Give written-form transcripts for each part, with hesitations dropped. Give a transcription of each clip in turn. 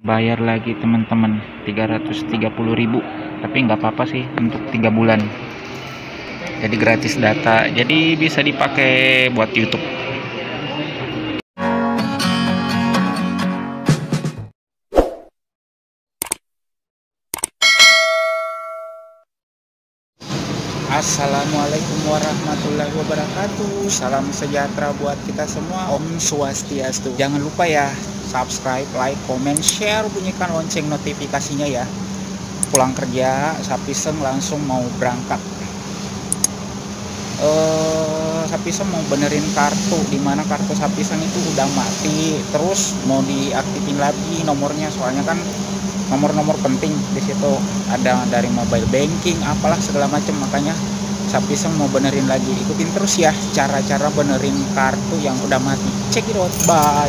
Bayar lagi teman-teman 330.000, tapi nggak apa-apa sih untuk 3 bulan, jadi gratis data, jadi bisa dipakai buat YouTube. Assalamualaikum warahmatullahi wabarakatuh. Salam sejahtera buat kita semua. Om Swastiastu. Jangan lupa ya, subscribe, like, comment, share, bunyikan lonceng notifikasinya ya. Pulang kerja, Sapiseng langsung mau berangkat. Sapiseng mau benerin kartu, dimana kartu Sapiseng itu udah mati. Terus mau diaktifin lagi nomornya, soalnya kan nomor-nomor penting di situ ada dari mobile banking apalah segala macam. Makanya Sapiseng mau benerin lagi. Ikutin terus ya cara-cara benerin kartu yang udah mati. Check it out, bye.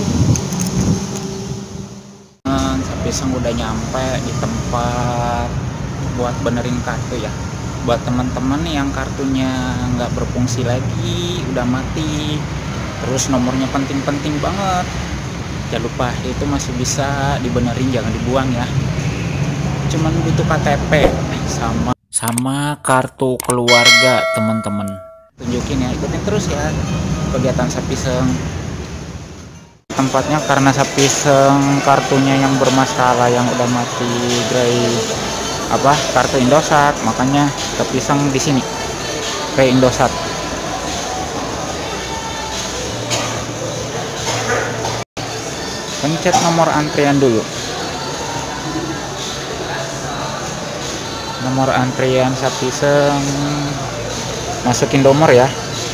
Sapiseng udah nyampe di tempat buat benerin kartu ya. Buat teman-teman yang kartunya nggak berfungsi lagi, udah mati, terus nomornya penting-penting banget, jangan lupa itu masih bisa dibenerin, jangan dibuang ya. Cuman butuh KTP sama kartu keluarga teman-teman. Tunjukin ya, ikutin terus ya kegiatan Sapiseng. Tempatnya karena Sapiseng kartunya yang bermasalah, yang udah mati, kartu Indosat, makanya Sapiseng di sini kayak Indosat. Pencet nomor antrian dulu. Nomor antrian Sapiseng, masukin nomor ya.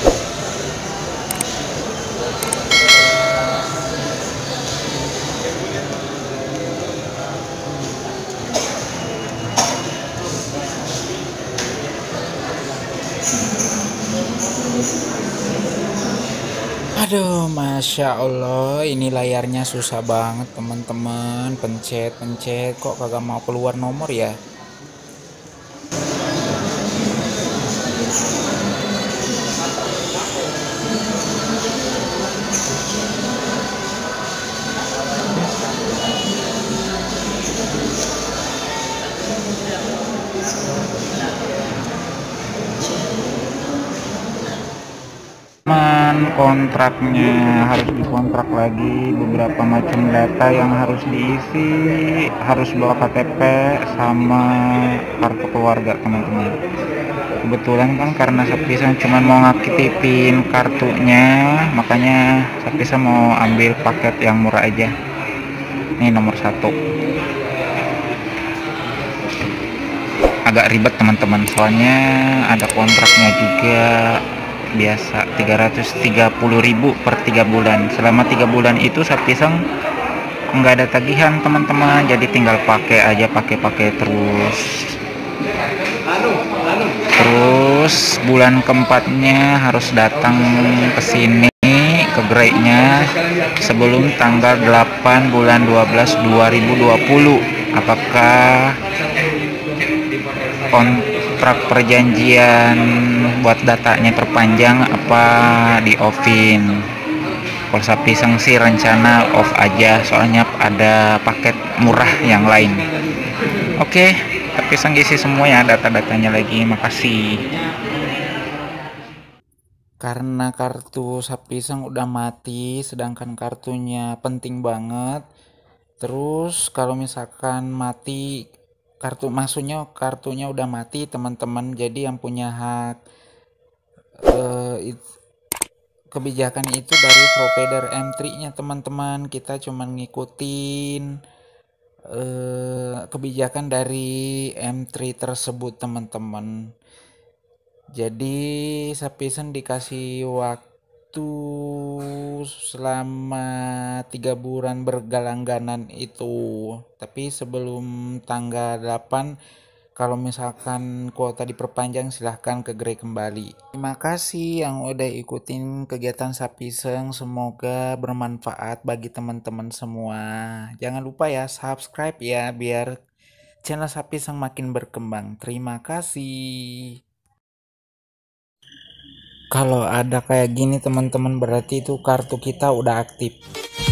Aduh, Masya Allah, ini layarnya susah banget teman-teman. Pencet kok kagak mau keluar nomor ya. Kontraknya harus dikontrak lagi, beberapa macam data yang harus diisi, harus bawa KTP sama kartu keluarga teman-teman. Kebetulan kan karena Sapiseng cuma mau ngaktifin kartunya, makanya Sapiseng mau ambil paket yang murah aja. Ini nomor 1. Agak ribet teman-teman, soalnya ada kontraknya juga. Biasa 330.000 per 3 bulan. Selama 3 bulan itu Sapiseng nggak ada tagihan teman-teman, jadi tinggal pakai aja, pakai terus bulan keempatnya harus datang ke sini ke gerainya sebelum tanggal 8 bulan 12 2020. Apakah kontrak perjanjian buat datanya perpanjang apa di offin? Kalau Sapiseng sih rencana off aja, soalnya ada paket murah yang lain. Oke, Sapiseng isi semua ya data-datanya lagi, makasih. Karena kartu Sapiseng udah mati, sedangkan kartunya penting banget. Terus kalau misalkan mati kartunya udah mati teman-teman, jadi yang punya hak kebijakan itu dari provider M3-nya teman-teman. Kita cuma ngikutin kebijakan dari M3 tersebut teman-teman. Jadi Sapiseng dikasih waktu selama 3 bulan bergalangganan itu, tapi sebelum tanggal 8 kalau misalkan kuota diperpanjang silahkan ke gerai kembali. Terima kasih yang udah ikutin kegiatan Sapiseng, semoga bermanfaat bagi teman-teman semua. Jangan lupa ya subscribe ya biar channel Sapiseng makin berkembang. Terima kasih. Kalau ada kayak gini teman-teman, berarti itu kartu kita udah aktif.